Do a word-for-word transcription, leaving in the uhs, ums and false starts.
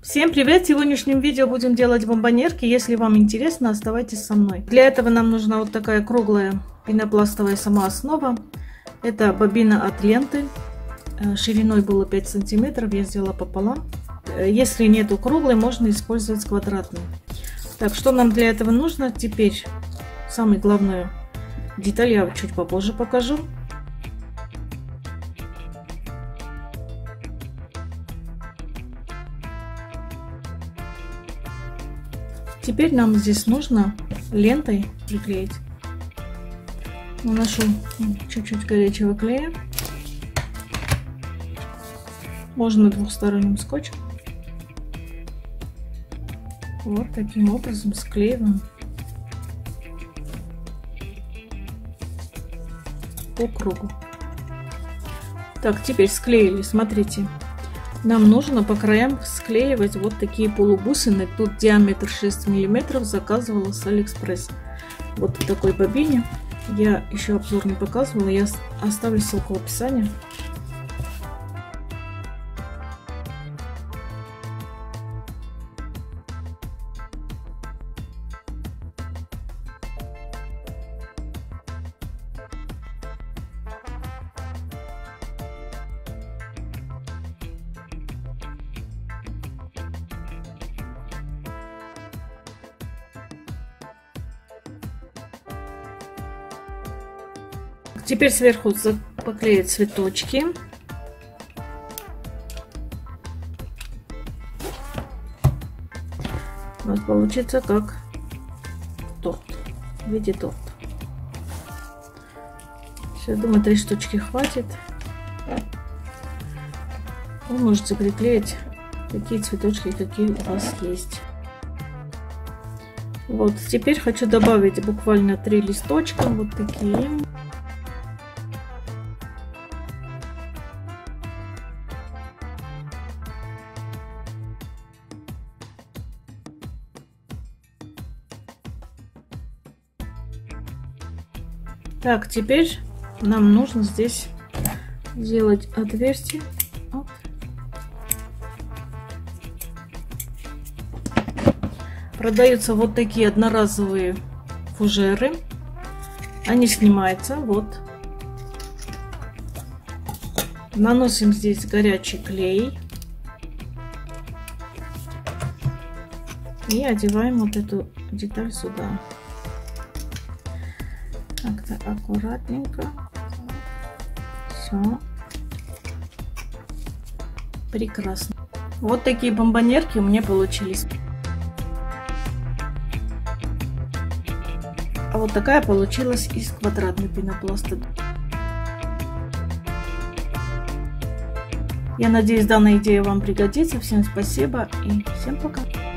Всем привет! В сегодняшнем видео будем делать бомбонерки. Если вам интересно, оставайтесь со мной. Для этого нам нужна вот такая круглая пенопластовая самооснова. Это бобина от ленты. Шириной было пять сантиметров, я сделала пополам. Если нету круглой, можно использовать квадратную. Так, что нам для этого нужно? Теперь самую главную деталь я чуть попозже покажу. Теперь нам здесь нужно лентой приклеить. Наношу чуть-чуть горячего клея. Можно двухсторонним скотчем. Вот таким образом склеиваем по кругу. Так, теперь склеили. Смотрите. Нам нужно по краям склеивать вот такие полубусины. Тут диаметр шесть миллиметров, заказывала с Алиэкспресс. Вот в такой бобине. Я еще обзор не показывала, я оставлю ссылку в описании. Теперь сверху поклеить цветочки. У нас получится как торт, в виде торта. Все, думаю, три штучки хватит. Вы можете приклеить такие цветочки, какие у вас есть. Вот, теперь хочу добавить буквально три листочка, вот такие. Так, теперь нам нужно здесь сделать отверстие. Вот. Продаются вот такие одноразовые фужеры. Они снимаются. Вот. Наносим здесь горячий клей. И одеваем вот эту деталь сюда. Как-то аккуратненько. Все. Прекрасно. Вот такие бомбонерки у меня получились. А вот такая получилась из квадратной пенопласта. Я надеюсь, данная идея вам пригодится. Всем спасибо и всем пока.